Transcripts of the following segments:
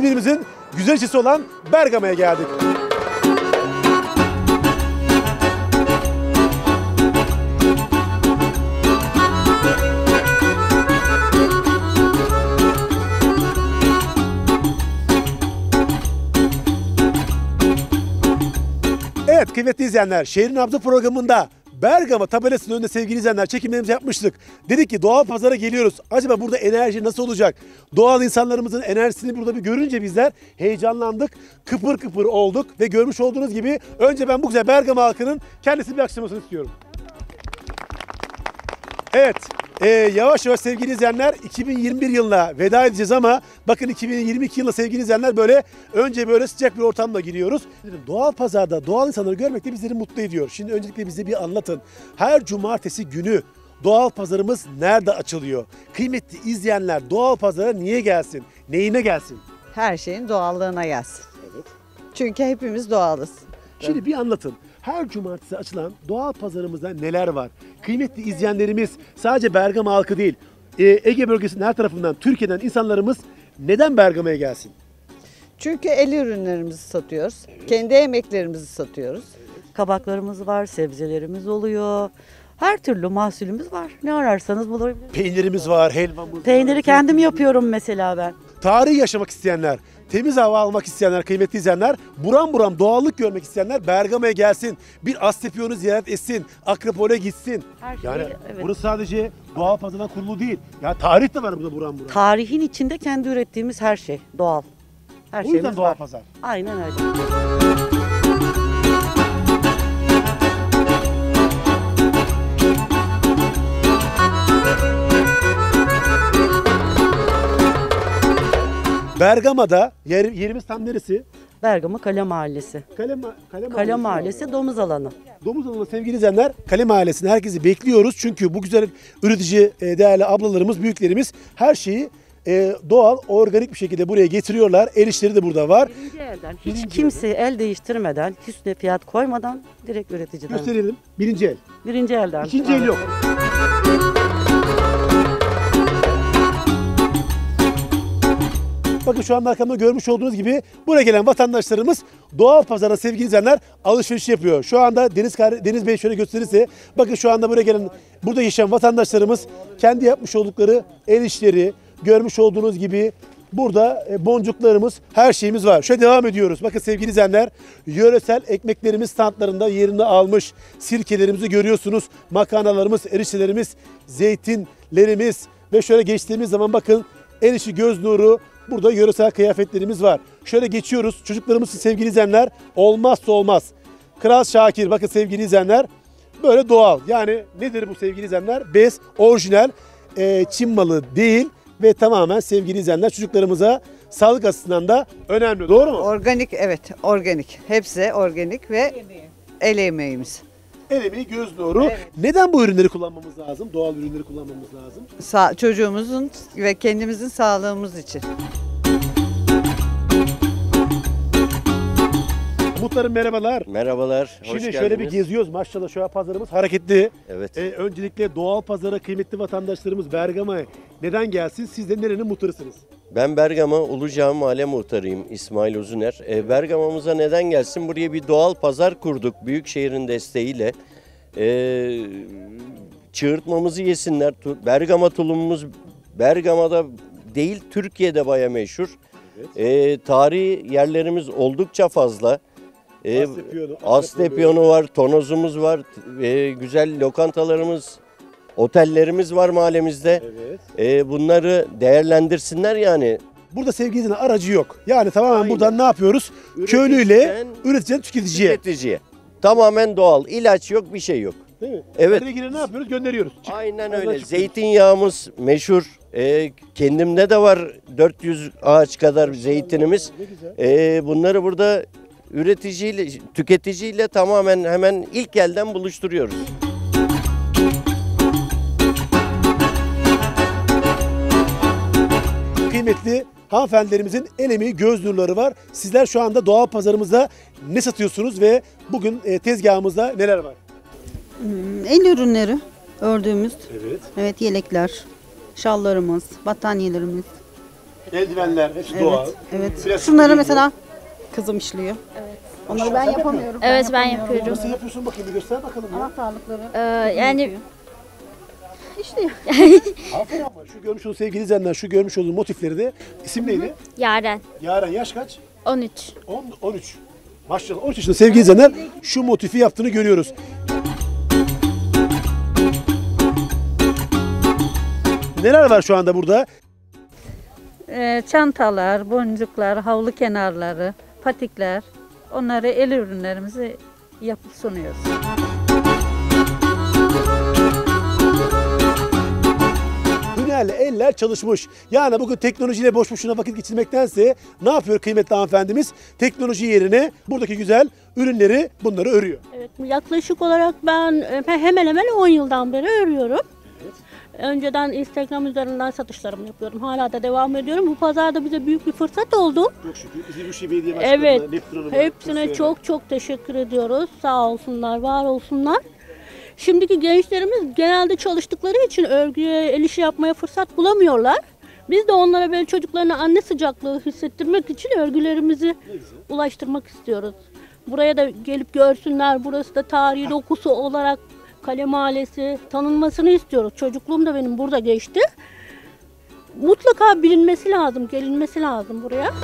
İzmir'imizin güzel ilçesi olan Bergama'ya geldik. Evet kıymetli izleyenler, Şehrin Nabzı programında Bergama tabelasının önünde sevgili izleyenler çekimlerimizi yapmıştık. Dedik ki doğal pazara geliyoruz. Acaba burada enerji nasıl olacak? Doğal insanlarımızın enerjisini burada bir görünce bizler heyecanlandık. Kıpır kıpır olduk ve görmüş olduğunuz gibi önce ben bu güzel Bergama halkının kendisini bir alkışlamasını istiyorum. Evet. Yavaş yavaş sevgili izleyenler 2021 yılına veda edeceğiz ama bakın 2022 yılına sevgili izleyenler önce böyle sıcak bir ortamda giriyoruz. Doğal pazarda doğal insanları görmek de bizleri mutlu ediyor. Şimdi öncelikle bize bir anlatın. Her cumartesi günü doğal pazarımız nerede açılıyor? Kıymetli izleyenler doğal pazara niye gelsin? Neyine gelsin? Her şeyin doğallığına gelsin. Evet. Çünkü hepimiz doğalız. Şimdi bir anlatın. Her cumartesi açılan doğal pazarımızda neler var? Kıymetli izleyenlerimiz sadece Bergama halkı değil, Ege bölgesinin her tarafından, Türkiye'den insanlarımız neden Bergama'ya gelsin? Çünkü el ürünlerimizi satıyoruz. Evet. Kendi emeklerimizi satıyoruz. Kabaklarımız var, sebzelerimiz oluyor. Her türlü mahsulümüz var. Ne ararsanız bulabilirsiniz. Peynirimiz var, helvamız var. Peyniri kendim yapıyorum mesela ben. Tarihi yaşamak isteyenler, temiz hava almak isteyenler, kıymetli izleyenler, buram buram doğallık görmek isteyenler Bergama'ya gelsin. Bir Aslepion'u ziyaret etsin, Akropol'e gitsin. Her şey, Yani evet. burası sadece doğal pazardan kurulu değil. Ya tarih de var burada buram buram. Tarihin içinde kendi ürettiğimiz her şey doğal. Her O yüzden şeyimiz doğal var. pazar. Aynen öyle. Bergama'da yerimiz tam neresi? Bergama Kale Mahallesi. Kale Mahallesi domuz alanı. Domuz alanı sevgili izleyenler, Kale Mahallesi'ne herkesi bekliyoruz. Çünkü bu güzel üretici değerli ablalarımız, büyüklerimiz her şeyi doğal, organik bir şekilde buraya getiriyorlar. El işleri de burada var. Birinci elden. Hiç kimse el değiştirmeden, üstüne fiyat koymadan direkt üreticiden. Gösterelim. Birinci el. Birinci elden. İkinci el yok. Bakın şu anda arkamda görmüş olduğunuz gibi buraya gelen vatandaşlarımız doğal pazara sevgili izleyenler alışveriş yapıyor. Şu anda Deniz Bey şöyle gösterirse bakın şu anda buraya gelen burada yaşayan vatandaşlarımız kendi yapmış oldukları el işleri görmüş olduğunuz gibi burada boncuklarımız her şeyimiz var. Şöyle devam ediyoruz. Bakın sevgili izleyenler yöresel ekmeklerimiz standlarında yerini almış. Sirkelerimizi görüyorsunuz. Makarnalarımız, eriştelerimiz, zeytinlerimiz ve şöyle geçtiğimiz zaman bakın el işi göz nuru. Burada yöresel kıyafetlerimiz var. Şöyle geçiyoruz. Çocuklarımız sevgili izleyenler olmazsa olmaz. Kral Şakir bakın sevgili izleyenler böyle doğal. Yani nedir bu sevgili izleyenler? Bez orijinal Çin malı değil ve tamamen sevgili izleyenler çocuklarımıza sağlık açısından da önemli. Doğru mu? Organik, evet, organik. Hepsi organik ve el emeğimiz. El emeği göz nuru. Evet. Neden bu ürünleri kullanmamız lazım? Doğal ürünleri kullanmamız lazım. Çocuğumuzun ve kendimizin sağlığımız için. Muhtarım merhabalar. Merhabalar, hoş Şimdi geldiniz. şöyle bir geziyoruz. Maşallah şu an pazarımız hareketli. Evet. Öncelikle doğal pazara kıymetli vatandaşlarımız Bergama'ya neden gelsin? Siz de nerenin muhtarısınız? Ben Bergama Ulucağı Mahalle Muhtarıyım İsmail Uzuner. Bergama'mıza neden gelsin? Buraya bir doğal pazar kurduk Büyükşehir'in desteğiyle. Çığırtmamızı yesinler. Bergama tulumumuz Bergama'da değil Türkiye'de baya meşhur. Evet. Tarihi yerlerimiz oldukça fazla. Aslepiyonu var, tonozumuz var, güzel lokantalarımız, otellerimiz var mahallemizde. Evet. Bunları değerlendirsinler yani. Burada sevgili aracı yok. Yani tamamen buradan ne yapıyoruz? Köylüyle üreticiden tüketiciye. Tamamen doğal. İlaç yok, bir şey yok. Değil mi? Evet. Ne yapıyoruz? Gönderiyoruz. Aynen öyle. Zeytinyağımız meşhur. Kendimde de var 400 ağaç kadar zeytinimiz. Bunları burada üreticiyle, tüketiciyle tamamen hemen ilk elden buluşturuyoruz. Kıymetli hanımefendilerimizin el emeği göz nurları var. Sizler şu anda doğal pazarımızda ne satıyorsunuz ve bugün tezgahımızda neler var? El ürünleri ördüğümüz. Evet. Evet, yelekler, şallarımız, battaniyelerimiz. Eldivenler, hepsi doğal. Evet. Plastik Şunları değil mesela kızım işliyor. Evet. Onları ben yapamıyorum. Evet ben yapıyorum. Nasıl yapıyorsun bakayım, bir göster bakalım ya. Anahtarlıkları. Yani Aferin ama şu görmüş olduğunuz sevgili izleyenler, şu görmüş olduğunuz motifleri de isim neydi? Yaren Yaren yaş kaç? 13. 13. Maşallah 13 yaşında sevgili izleyenler şu motifi yaptığını görüyoruz. Neler var şu anda burada? Çantalar, boncuklar, havlu kenarları, patikler, onları el ürünlerimizi yapıp sunuyoruz. Hünerli eller çalışmış. Yani bugün teknolojiyle boş boşuna vakit geçirmektense ne yapıyor kıymetli hanımefendimiz? Teknoloji yerine buradaki güzel ürünleri bunları örüyor. Evet, yaklaşık olarak ben hemen hemen 10 yıldan beri örüyorum. Önceden Instagram üzerinden satışlarımı yapıyorum. Hala da devam ediyorum. Bu pazarda bize büyük bir fırsat oldu. Çok şükür. Ziluşi Belediye Başkanı'na, Evet, Neptun Hanım'a, hepsine Hüsnü'ye. çok çok teşekkür ediyoruz. Sağ olsunlar, var olsunlar. Şimdiki gençlerimiz genelde çalıştıkları için örgüye, el işi yapmaya fırsat bulamıyorlar. Biz de onlara böyle çocuklarına anne sıcaklığı hissettirmek için örgülerimizi ulaştırmak istiyoruz. Buraya da gelip görsünler. Burası da tarihi dokusu olarak Kale Mahallesi tanınmasını istiyoruz. Çocukluğum da benim burada geçti. Mutlaka bilinmesi lazım, gelinmesi lazım buraya.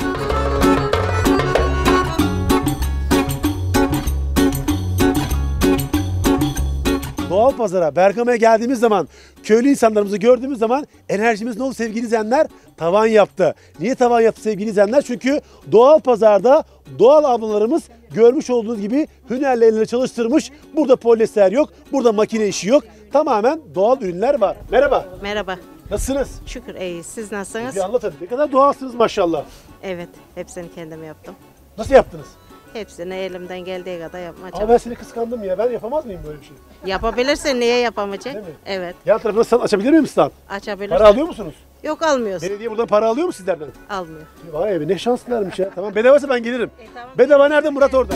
Doğal pazara, Bergama'ya geldiğimiz zaman, köylü insanlarımızı gördüğümüz zaman enerjimiz ne oldu sevgili izleyenler? Tavan yaptı. Niye tavan yaptı sevgili izleyenler? Çünkü doğal pazarda doğal ablalarımız görmüş olduğunuz gibi hünerli elleri çalıştırmış. Burada polyester yok, burada makine işi yok. Tamamen doğal ürünler var. Merhaba, Merhaba. nasılsınız? Şükür iyiyiz. Siz nasılsınız? Bir anlatın. Ne kadar doğalsınız maşallah. Evet. Hepsini kendim yaptım. Nasıl yaptınız? Hepsini elimden geldiği kadar yapmaya Ama çalışıyorum. ben seni kıskandım ya. Ben yapamaz mıyım böyle bir şey? Yapabilirsin. Niye yapamayacak? Değil mi? Evet. Yan tarafına stand açabilir miyim stand? Açabilirsin. Para alıyor musunuz? Yok almıyoruz. Belediye buradan para alıyor mu sizlerden? Almıyor. Vay be ne şanslılarmış ya. Tamam bedavası ben gelirim. Tamam. Bedava nerede? Murat orada.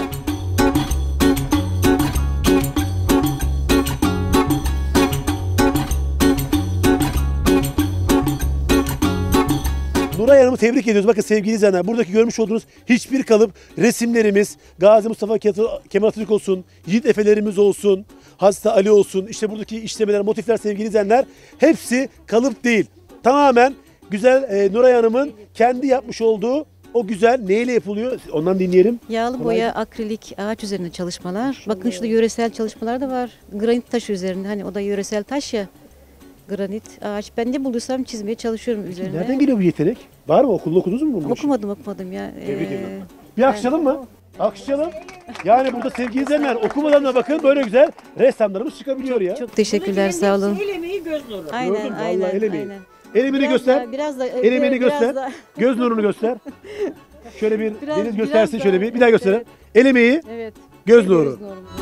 Nuray Hanım'ı tebrik ediyoruz. Bakın sevgili izleyenler buradaki görmüş olduğunuz hiçbir kalıp resimlerimiz Gazi Mustafa Kemal Atatürk olsun, Yiğit Efelerimiz olsun, Hazreti Ali olsun, işte buradaki işlemeler, motifler sevgili izleyenler hepsi kalıp değil. Tamamen güzel Nuray Hanım'ın kendi yapmış olduğu o güzel neyle yapılıyor? Ondan dinleyelim. Yağlı boya, akrilik, ağaç üzerinde çalışmalar. Bakın şurada yöresel çalışmalar da var. Granit taşı üzerinde. Hani o da yöresel taş ya. Granit, ağaç. Ben ne bulursam çizmeye çalışıyorum üzerine. Nereden geliyor bu yetenek? Var mı? Okulda okudunuz mu bunu? Okumadım ya. Tebrik ederim. Bir alkışlayalım mı? Alkışlayalım. Yani burada sevgili izleyenler okumadan da bakın böyle güzel ressamlarımız çıkabiliyor ya. Çok teşekkürler, sağ olun. El emeği göz nuru. Aynen, Gördün mü? aynen, Vallahi el emeği. aynen. El emeğini göster. Biraz da, El emeğini biraz göster. da- Göz nurunu göster. Şöyle bir Biraz- Deniz göstersin biraz şöyle daha, bir. Bir daha gösterelim. evet. El emeği, Evet. göz nuru.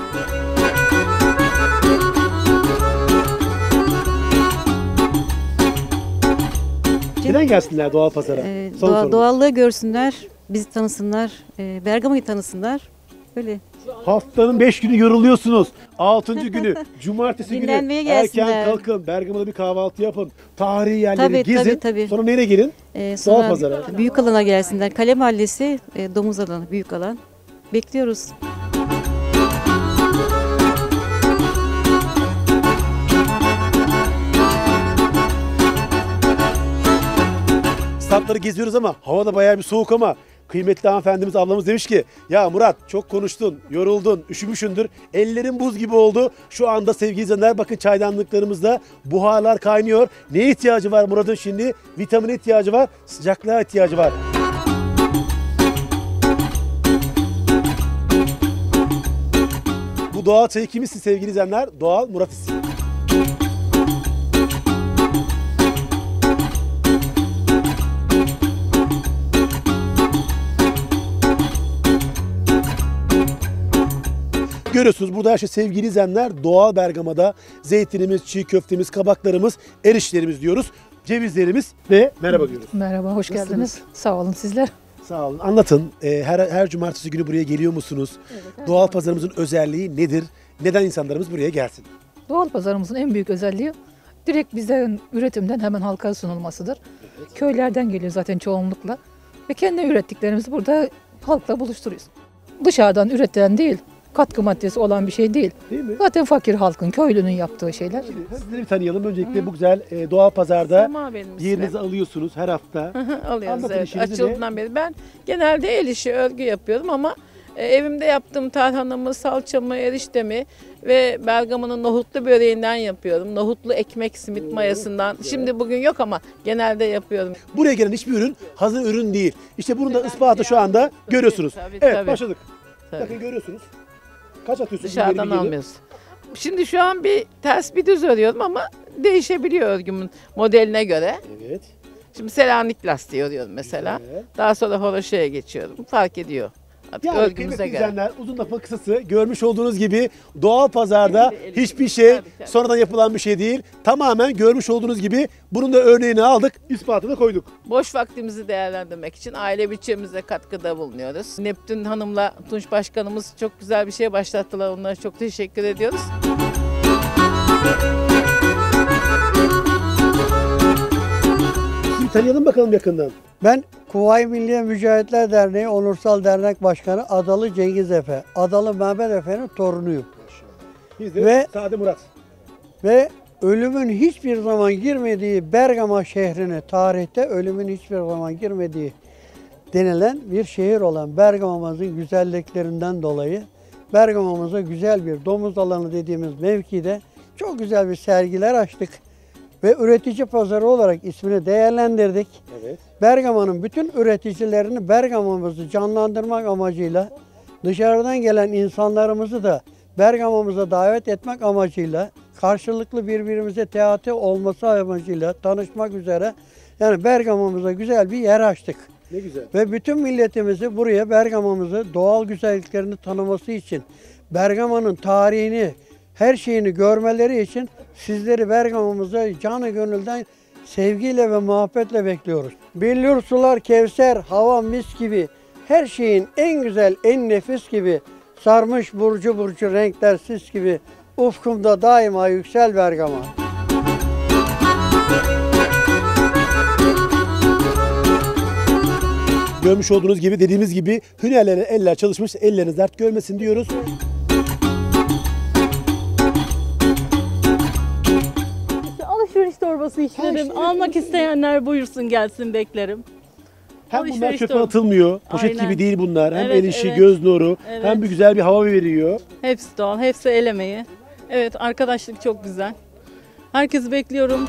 Neden gelsinler doğal pazara? Son sorumuz. Doğallığı görsünler, bizi tanısınlar, Bergama'yı tanısınlar. Öyle. Haftanın 5 günü yoruluyorsunuz. 6. günü, cumartesi günü Dinlenmeye erken gelsinler. kalkın. Bergama'da bir kahvaltı yapın. Tarihi yerleri Tabii, gezin. tabii. Sonra nereye gelin? Sonra pazara. büyük alana gelsinler. Kale Mahallesi, domuz alanı, büyük alan. Bekliyoruz. Statları geziyoruz ama hava da bayağı bir soğuk ama kıymetli hanımefendimiz ablamız demiş ki ya Murat çok konuştun, yoruldun, üşümüşündür. Ellerin buz gibi oldu. Şu anda sevgili izleyenler bakın çaydanlıklarımızda buharlar kaynıyor. Neye ihtiyacı var Murat'ın şimdi? Vitamine ihtiyacı var, sıcaklığa ihtiyacı var. Bu doğal çayı kim içsin sevgili izleyenler? Doğal Murat içsin. Görüyorsunuz burada her şey sevgili izleyenler doğal Bergama'da zeytinimiz, çiğ köftemiz, kabaklarımız, erişlerimiz diyoruz. Cevizlerimiz ve merhaba diyoruz. Merhaba, hoş Nasılsınız? geldiniz. Sağ olun sizler. Sağ olun. Anlatın. Her cumartesi günü buraya geliyor musunuz? Doğal pazarımızın özelliği nedir? Neden insanlarımız buraya gelsin? Doğal pazarımızın en büyük özelliği direkt bizden üretimden hemen halka sunulmasıdır. Köylerden geliyor zaten çoğunlukla. Ve kendi ürettiklerimizi burada halkla buluşturuyoruz. Dışarıdan üretilen değil, katkı maddesi olan bir şey değil. Değil mi? Zaten fakir halkın, köylünün yaptığı şeyler. Sizleri bir tanıyalım. Öncelikle bu güzel doğal pazarda Sema benim ismim. yerinizi alıyorsunuz her hafta. Alıyoruz Anlatın evet. işinizi Açıldığından beri. Ben genelde el işi, örgü yapıyordum ama evimde yaptığım tarhanamı, salçamı, eriştemi ve Bergama'nın nohutlu böreğinden yapıyorum. Nohutlu ekmek simit mayasından. Şimdi bugün yok ama genelde yapıyorum. Buraya gelen hiçbir ürün hazır ürün değil. İşte bunun da ispatı şu anda görüyorsunuz. Tabii, Evet, tabii. başladık. Tabii. Bakın görüyorsunuz. Kaç atıyorsunuz? Dışarıdan Geri bir almıyoruz. Şimdi şu an bir ters bir düz örüyorum ama değişebiliyor örgümün modeline göre. Evet. Şimdi Selanik lastiği örüyorum mesela. Güzel. Daha sonra horoşeye geçiyorum. Fark ediyor. Artık Yani örgümüze kıymetli göre. izleyenler, uzun lafın kısası görmüş olduğunuz gibi doğal pazarda hiçbir şey Tabii. sonradan yapılan bir şey değil. Tamamen görmüş olduğunuz gibi bunun da örneğini aldık, ispatını koyduk. Boş vaktimizi değerlendirmek için aile bütçemize katkıda bulunuyoruz. Neptün Hanım'la Tunç Başkanımız çok güzel bir şey başlattılar. Onlara çok teşekkür ediyoruz. Sizi tanıyalım bakalım yakından. Ben Kuvayi Milliye Mücahitler Derneği Onursal Dernek Başkanı Adalı Cengiz Efe. Adalı Mehmet Efe'nin torunuyum. Biz de Ve- Sade Murat. Ve ölümün hiçbir zaman girmediği Bergama şehrine, tarihte ölümün hiçbir zaman girmediği denilen bir şehir olan Bergama'mızın güzelliklerinden dolayı Bergama'mıza güzel bir domuz alanı dediğimiz mevkide çok güzel bir sergiler açtık. Ve üretici pazarı olarak ismini değerlendirdik. Evet. Bergama'nın bütün üreticilerini Bergama'mızı canlandırmak amacıyla dışarıdan gelen insanlarımızı da Bergama'mıza davet etmek amacıyla karşılıklı birbirimize teati olması amacıyla tanışmak üzere yani Bergama'mıza güzel bir yer açtık. Ne güzel. Ve bütün milletimizi buraya Bergama'mızı doğal güzelliklerini tanıması için Bergama'nın tarihini her şeyini görmeleri için sizleri Bergama'mıza canı gönülden sevgiyle ve muhabbetle bekliyoruz. Billur sular Kevser, hava mis gibi, her şeyin en güzel, en nefis gibi, sarmış burcu burcu renkler sis gibi, ufkumda daima yüksel Bergama. Görmüş olduğunuz gibi dediğimiz gibi hünerlere eller çalışmış, elleriniz dert görmesin diyoruz. Alışveriş torbası işlerim. Almak isteyenler buyursun gelsin beklerim. Hem bunlar Alışveriş çöpe torbası. atılmıyor, poşet Aynen. gibi değil bunlar. Hem Evet, el işi, evet. göz nuru, Evet. hem bir güzel bir hava veriyor. Hepsi doğal, hepsi el emeği. Evet, arkadaşlık çok güzel. Herkesi bekliyorum.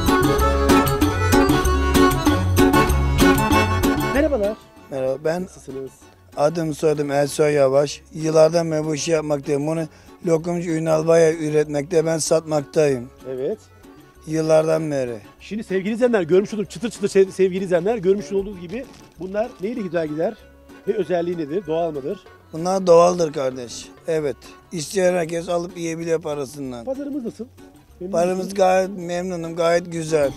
Merhabalar. Merhaba, ben Nasılsınız? adım soyadım Elsoy Yavaş. Yıllardan beri bu işi yapmaktayım. Bunu lokumcu Ünal Baya üretmekte, ben satmaktayım. Evet. Yıllardan beri. Şimdi sevgili izleyenler görmüş olduğunuz çıtır çıtır sevgili izleyenler görmüş olduğunuz gibi bunlar neyle güzel gider? Ve özelliği nedir? Doğal mıdır? Bunlar doğaldır kardeş. Evet. İsteyen herkes alıp yiyebiliyor parasından. Pazarımız nasıl? Memnun Paramız musunuz? gayet memnunum, gayet güzel.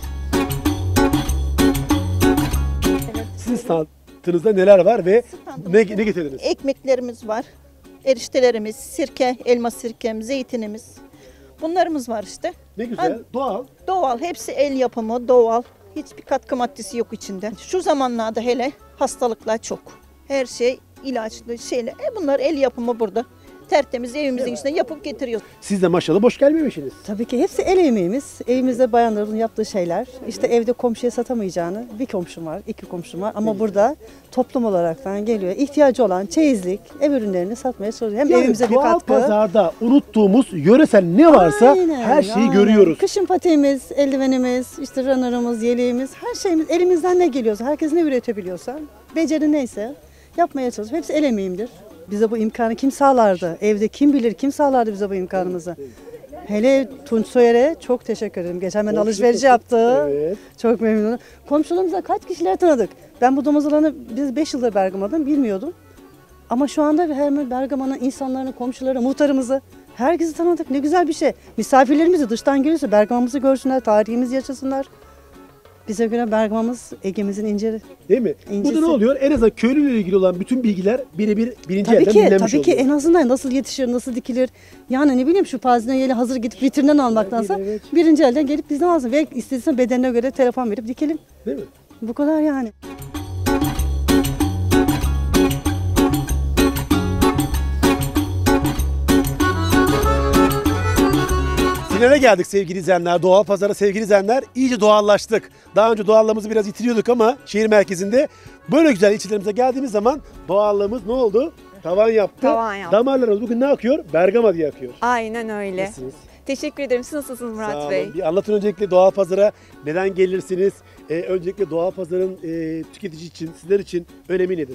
Sizin standınızda neler var ve ne getirdiniz? Ekmeklerimiz var. Eriştelerimiz, sirke, elma sirkem, zeytinimiz. Bunlarımız var işte. Ne güzel, doğal. Doğal, hepsi el yapımı, doğal. Hiçbir katkı maddesi yok içinde. Şu zamanlarda hele hastalıklar çok. Her şey ilaçlı şeyle. Bunlar el yapımı burada. Tertemiz evimizin içinde yapıp getiriyoruz. Siz de maşallah boş gelmiyor işiniz. Tabii ki hepsi el emeğimiz. Evimizde bayanların yaptığı şeyler. İşte evde komşuya satamayacağını bir komşum var, iki komşum var. Ama burada toplum olaraktan geliyor. İhtiyacı olan çeyizlik, ev ürünlerini satmaya çalışıyor. Hem Yani evimize bir doğal katkı. pazarda unuttuğumuz yöresel ne varsa Aynen, her şeyi aynen. görüyoruz. Kışın patiğimiz, eldivenimiz, işte runner'ımız, yeleğimiz, her şeyimiz elimizden ne geliyorsa, herkes ne üretebiliyorsa, beceri neyse yapmaya çalışıyor. Hepsi el emeğimdir. Bize bu imkanı kim sağlardı? Evde kim bilir kim sağlardı bize bu imkanımızı? Hele Tunç Soyer'e çok teşekkür ederim. Geçen ben alışveriş yaptı. Evet. Çok memnunum. Komşularımızla kaç kişiler tanıdık. Ben bu domuz alanı biz 5 yıldır Bergama'dan bilmiyordum. Ama şu anda hemen Bergama'nın insanlarını, komşuları, muhtarımızı herkesi tanıdık. Ne güzel bir şey. Misafirlerimizi dıştan geliyorsa Bergama'mızı görsünler, tarihimizi yaşasınlar. Bize göre Bergama'mız Ege'mizin inciri. Değil mi? Burada ne oluyor? En azından köylüyle ilgili olan bütün bilgiler birebir birinci Tabii elden ki, dinlenmiş tabii ki oluyor. en azından nasıl yetişir, nasıl dikilir. Yani ne bileyim şu pazineyeli hazır gidip vitrinden almaktansa Evet. birinci elden gelip bizden alsın. Ve istediğin bedenine göre telefon verip dikelim. Değil mi? Bu kadar yani. Finale geldik sevgili izleyenler. Doğal pazara sevgili izleyenler. İyice doğallaştık. Daha önce doğallığımızı biraz yitiriyorduk ama şehir merkezinde böyle güzel ilçelerimize geldiğimiz zaman doğallığımız ne oldu? Tavan yaptı. Tavan yaptı. Damarlarımız bugün ne akıyor? Bergama diye akıyor. Aynen öyle. Nasılsınız? Teşekkür ederim. Siz nasılsınız Murat Sağ olun. Bey? Bir anlatın öncelikle doğal pazara neden gelirsiniz? Öncelikle doğal pazarın tüketici için, sizler için önemi nedir?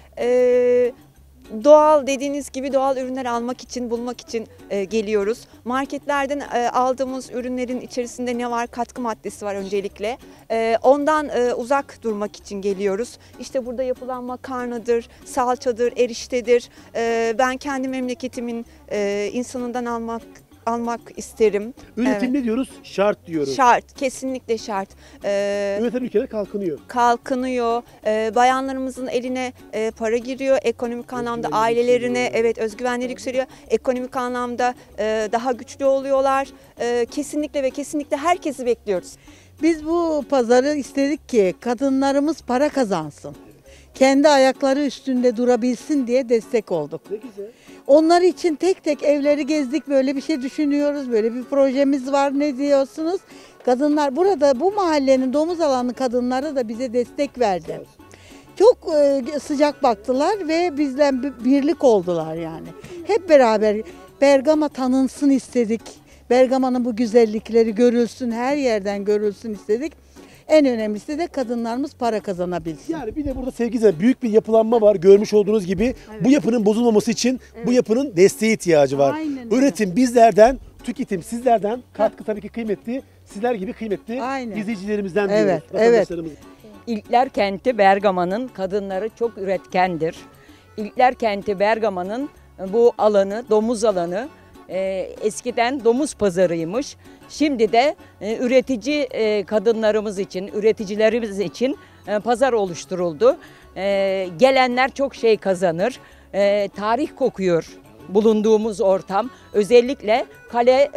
Doğal dediğiniz gibi doğal ürünler almak için, bulmak için geliyoruz. Marketlerden aldığımız ürünlerin içerisinde ne var? Katkı maddesi var öncelikle. Ondan uzak durmak için geliyoruz. İşte burada yapılan makarnadır, salçadır, eriştedir. Ben kendi memleketimin insanından almak isterim. Üretim ne diyoruz? Şart diyoruz. Şart, kesinlikle şart. Üreten ülkeler kalkınıyor. Kalkınıyor. Bayanlarımızın eline para giriyor. Ekonomik anlamda ailelerine özgüvenleri yükseliyor. Ekonomik anlamda daha güçlü oluyorlar. Kesinlikle ve kesinlikle herkesi bekliyoruz. Biz bu pazarı istedik ki kadınlarımız para kazansın. Kendi ayakları üstünde durabilsin diye destek olduk. Ne güzel. Onlar için tek tek evleri gezdik, böyle bir şey düşünüyoruz, böyle bir projemiz var, ne diyorsunuz? Kadınlar burada, bu mahallenin domuz alanı kadınları da bize destek verdi. Çok sıcak baktılar ve bizden birlik oldular yani. Hep beraber Bergama tanınsın istedik. Bergama'nın bu güzellikleri görülsün, her yerden görülsün istedik. En önemlisi de kadınlarımız para kazanabilsin. Yani bir de burada sevgili izleyenler, büyük bir yapılanma var. Görmüş olduğunuz gibi bu yapının bozulmaması için bu yapının desteğe ihtiyacı var. Aynen öyle. Üretim bizlerden, tüketim sizlerden, katkı tabii ki kıymetli. Sizler gibi kıymetli izleyicilerimizden diyoruz. Evet, vatandaşlarımız. İlkler kenti Bergama'nın kadınları çok üretkendir. İlkler kenti Bergama'nın bu alanı, domuz alanı eskiden domuz pazarıymış. Şimdi de üretici kadınlarımız için, üreticilerimiz için pazar oluşturuldu. Gelenler çok şey kazanır. Tarih kokuyor bulunduğumuz ortam. Özellikle kale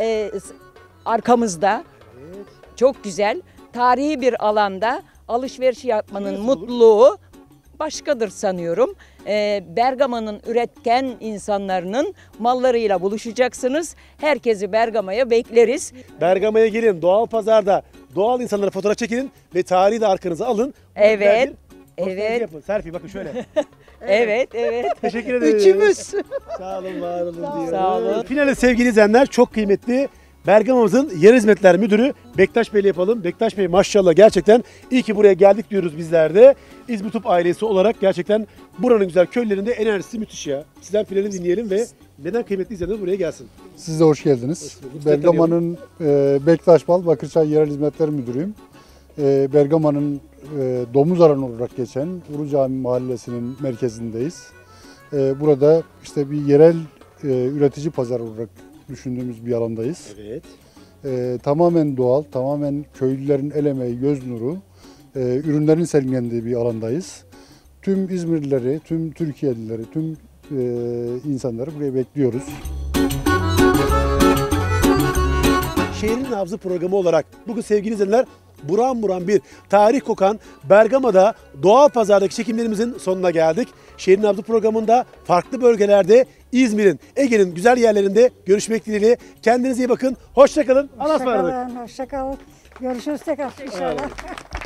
arkamızda çok güzel. Tarihi bir alanda alışveriş yapmanın mutluluğu başkadır sanıyorum. Bergama'nın üretken insanlarının mallarıyla buluşacaksınız. Herkesi Bergama'ya bekleriz. Bergama'ya gelin, doğal pazarda doğal insanlara fotoğraf çekinin ve tarihi de arkanıza alın. Evet. Evet. Yapın. Selfie bakın şöyle. Evet. Teşekkür ederim. Üçümüz. Sağ olun, var olun diyorum. Sağ olun. Finale sevgili izleyenler, çok kıymetli Bergama'mızın Yer Hizmetler Müdürü Bektaş Bey'le yapalım. Bektaş Bey maşallah gerçekten iyi ki buraya geldik diyoruz bizler de. İzmitup ailesi olarak gerçekten buranın güzel köylerinde enerjisi müthiş ya. Sizden finali dinleyelim ve neden kıymetli izleyenler buraya gelsin? Siz de hoş geldiniz. Bergama'nın Bektaş Bal Bakırçay Yerel Hizmetler Müdürüyüm. Bergama'nın domuz alanı olarak geçen Ulu Cami Mahallesi'nin merkezindeyiz. Burada işte bir yerel üretici pazarı olarak düşündüğümüz bir alandayız. Evet. Tamamen doğal, tamamen köylülerin el emeği, göz nuru, ürünlerin sergilendiği bir alandayız. Tüm İzmirlileri, tüm Türkiye'lileri, tüm insanları buraya bekliyoruz. Şehrin Nabzı programı olarak bugün sevgili izleyenler buram buram bir tarih kokan Bergama'da doğal pazardaki çekimlerimizin sonuna geldik. Şehrin Nabzı programında farklı bölgelerde İzmir'in, Ege'nin güzel yerlerinde görüşmek dileğiyle. Kendinize iyi bakın. Hoşça kalın. Allah'a ısmarladık. Hoşça kalın. Görüşürüz tekrar inşallah.